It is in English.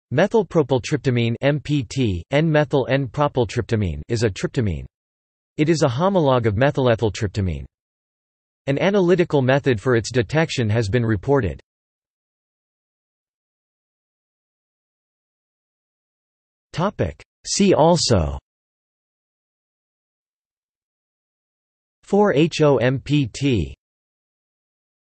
Methylpropyltryptamine (MPT), N-methyl N-propyltryptamine is a tryptamine. It is a homologue of methylethyltryptamine. An analytical method for its detection has been reported. Topic: See also 4-HOMPT